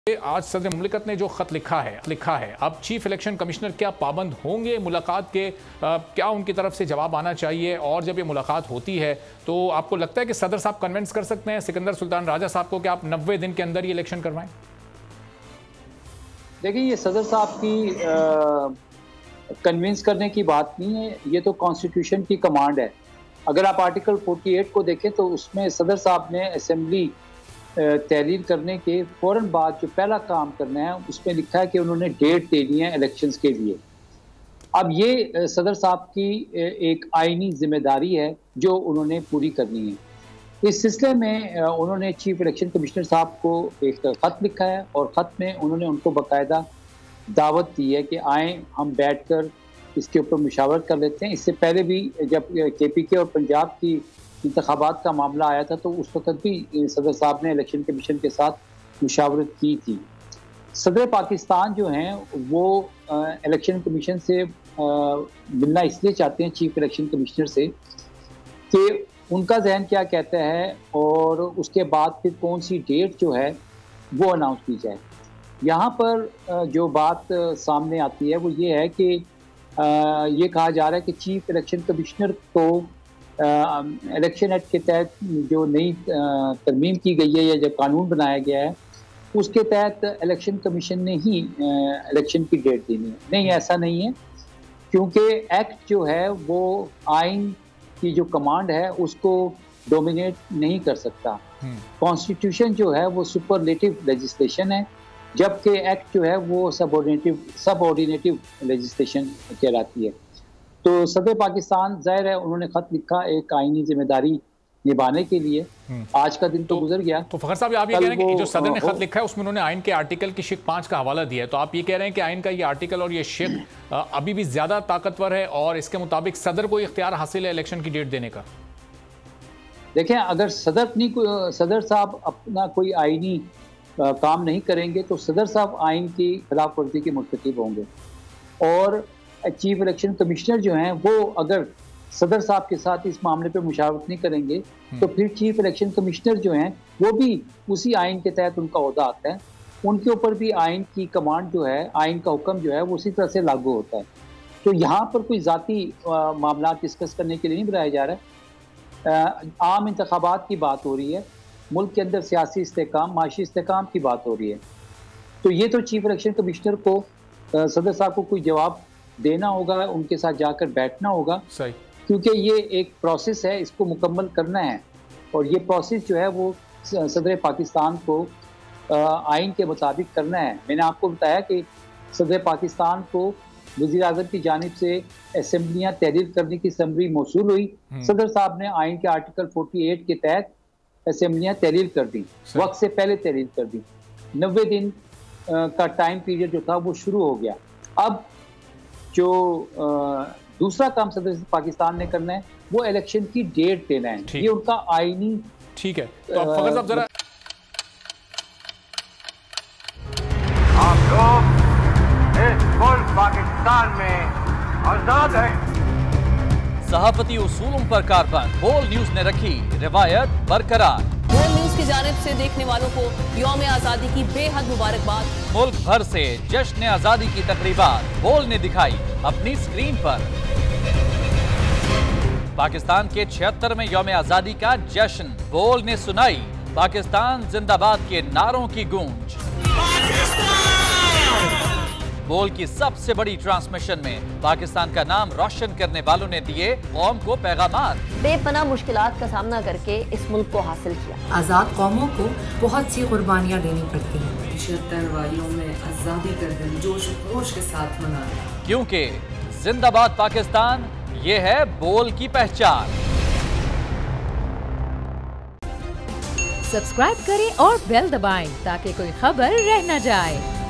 आज सदर मुमलिकत ने जो खत लिखा है अब चीफ इलेक्शन कमिश्नर क्या पाबंद होंगे मुलाकात के? क्या उनकी तरफ से जवाब आना चाहिए? और जब ये मुलाकात होती है तो आपको लगता है कि सदर साहब कन्विंस कर सकते हैं सिकंदर सुल्तान राजा साहब को कि आप 90 दिन के अंदर ये इलेक्शन करवाएं? देखिए, ये सदर साहब की कन्विंस करने की बात नहीं है, ये तो कॉन्स्टिट्यूशन की कमांड है। अगर आप आर्टिकल 48 को देखें तो उसमें सदर साहब ने असेंबली तहरीर करने के फ़ौरन बाद जो पहला काम करना है उसमें लिखा है कि उन्होंने डेट देनी है इलेक्शंस के लिए। अब ये सदर साहब की एक आईनी जिम्मेदारी है जो उन्होंने पूरी करनी है। इस सिलसिले में उन्होंने चीफ इलेक्शन कमिश्नर साहब को एक ख़त लिखा है और ख़त में उन्होंने उनको बाकायदा दावत दी है कि आएँ हम बैठकर इसके ऊपर मुशावरत कर लेते हैं। इससे पहले भी जब KPK और पंजाब की इंतखाबात का मामला आया था तो उस वक्त भी सदर साहब ने इलेक्शन कमीशन के साथ मुशावरत की थी। सदर पाकिस्तान जो हैं वो इलेक्शन कमीशन से मिलना इसलिए चाहते हैं चीफ इलेक्शन कमिश्नर से कि उनका जहन क्या कहता है और उसके बाद फिर कौन सी डेट जो है वो अनाउंस की जाए। यहाँ पर जो बात सामने आती है वो ये है कि ये कहा जा रहा है कि चीफ इलेक्शन कमिश्नर को इलेक्शन एक्ट के तहत जो नई तरमीम की गई है या जो कानून बनाया गया है उसके तहत इलेक्शन कमीशन ने ही इलेक्शन की डेट देनी है। नहीं, ऐसा नहीं है, क्योंकि एक्ट जो है वो आइन की जो कमांड है उसको डोमिनेट नहीं कर सकता। कॉन्स्टिट्यूशन जो है वो सुपरलेटिव लेजिस्लेशन है, जबकि एक्ट जो है वो सबऑर्डिनेटिव लेजिस्लेशन कहलाती है। तो सदर पाकिस्तान जाहिर है उन्होंने खत लिखा एक आईनी जिम्मेदारी निभाने के लिए। आज का दिन तो गुजर गया। तो फखर साहब, आप ये कह रहे हैं कि जो सदर ने खत लिखा है उसमें उन्होंने आइन के आर्टिकल की शिक 5 का हवाला दिया है, तो आप ये कह रहे हैं कि आइन का ये आर्टिकल और ये शिक अभी भी ज्यादा ताकतवर है और इसके मुताबिक सदर को इख्तियार हासिल है इलेक्शन की डेट देने का? देखें, अगर सदर साहब अपना कोई आईनी काम नहीं करेंगे तो सदर साहब आइन की खिलाफ वर्जी के मुर्तकिब होंगे और चीफ इलेक्शन कमिश्नर जो हैं वो अगर सदर साहब के साथ इस मामले पे मुशावरत नहीं करेंगे तो फिर चीफ इलेक्शन कमिश्नर जो हैं वो भी उसी आइन के तहत उनका ओहदा आता है, उनके ऊपर भी आइन की कमांड जो है, आइन का हुक्म जो है वो उसी तरह से लागू होता है। तो यहाँ पर कोई ज़ाती मामला डिस्कस करने के लिए नहीं बुलाया जा रहा है। आम इंतखाबात की बात हो रही है, मुल्क के अंदर सियासी इस्तेकाम, माशी इस्तेकाम की बात हो रही है। तो ये तो चीफ इलेक्शन कमिश्नर को सदर साहब को कोई जवाब देना होगा, उनके साथ जाकर बैठना होगा, क्योंकि ये एक प्रोसेस है, इसको मुकम्मल करना है और ये प्रोसेस जो है वो सदर पाकिस्तान को आइन के मुताबिक करना है। मैंने आपको बताया कि सदर पाकिस्तान को वज़ीर आज़म की जानिब से असेंबलियाँ तहरीर करने की समरी मौसूल हुई। सदर साहब ने आइन के आर्टिकल 48 के तहत असेंबलियाँ तहरीर कर दी, वक्त से पहले तहरीर कर दी। 90 दिन का टाइम पीरियड जो था वो शुरू हो गया। अब जो दूसरा काम सदर पाकिस्तान ने करना है वो इलेक्शन की डेट देना है। ये उनका आईनी ठीक है। तो फखर साहब जरा आप लोग इस मुल्क पाकिस्तान में आजाद हैं। सहाफती उसूलों पर कारबंद बोल न्यूज ने रखी रिवायत बरकरार। बोल न्यूज की जानिब से देखने वालों को यौम आजादी की बेहद मुबारकबाद। मुल्क भर से जश्न आजादी की तकरीबात बोल ने दिखाई अपनी स्क्रीन पर। पाकिस्तान के 76वें यौम आजादी का जश्न बोल ने सुनाई पाकिस्तान जिंदाबाद के नारों की गूंज। बोल की सबसे बड़ी ट्रांसमिशन में पाकिस्तान का नाम रोशन करने वालों ने दिए कौम को पैगामात। बेपनाह मुश्किलात का सामना करके इस मुल्क को हासिल किया। आज़ाद कौमों को बहुत सी कुर्बानियाँ देनी पड़ती हैं। 76 वालियों में आज़ादी का दिन जोश खरोश के साथ मनाया, क्योंकि जिंदाबाद पाकिस्तान ये है बोल की पहचान। सब्सक्राइब करें और बेल दबाएं ताकि कोई खबर रह न जाए।